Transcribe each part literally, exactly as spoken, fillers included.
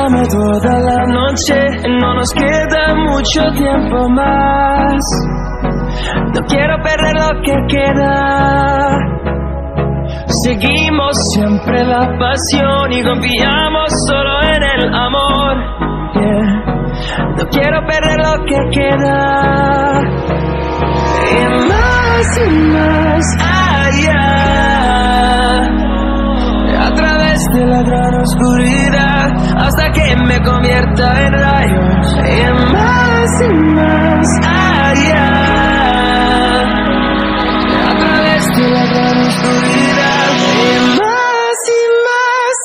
Abrázame toda la noche, no nos queda mucho tiempo más. No quiero perder lo que queda. Seguimos siempre la pasión y confiamos solo en el amor. Yeah. No quiero perder lo que queda. Y más y más allá, a través de la gran oscuridad, hasta que me convierta en rayos. Y más y más allá, a través de la gran oscuridad. Y más y más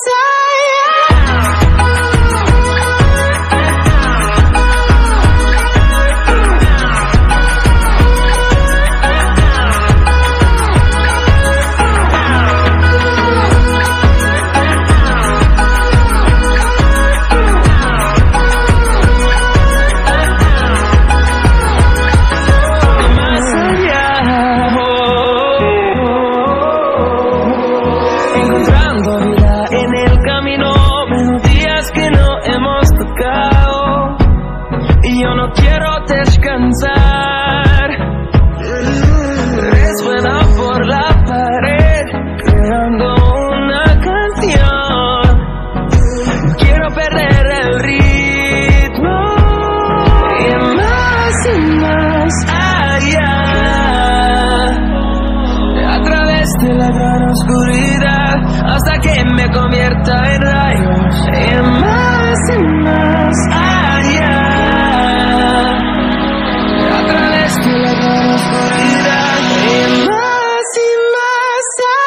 hasta que me convierta en rayos. Y más y más allá, a través de la gran oscuridad. Y más y más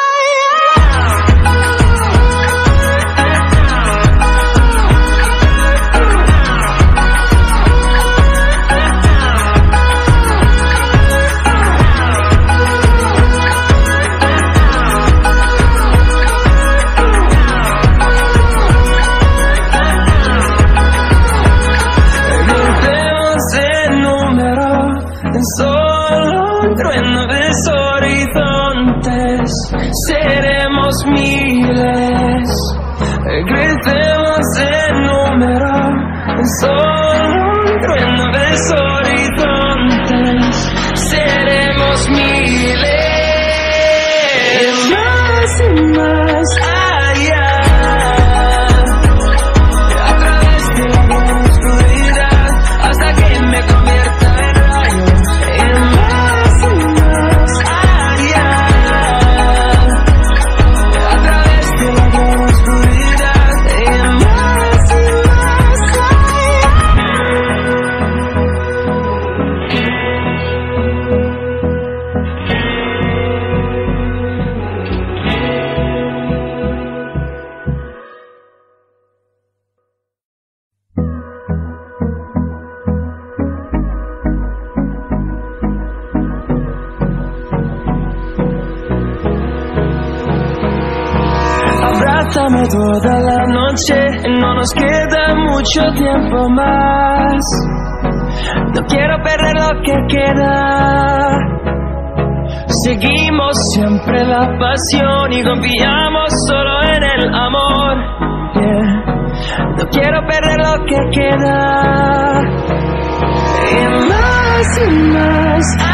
seremos miles, crecemos en número, solo un trueno de horizontes, seremos miles, más y más allá, a través de la gran oscuridad, hasta que me convierta en rayos. Y más y más allá, abrázame toda la noche, no nos queda mucho tiempo más. No quiero perder lo que queda. Seguimos siempre la pasión y confiamos solo en el amor. Yeah. No quiero perder lo que queda. Y más y más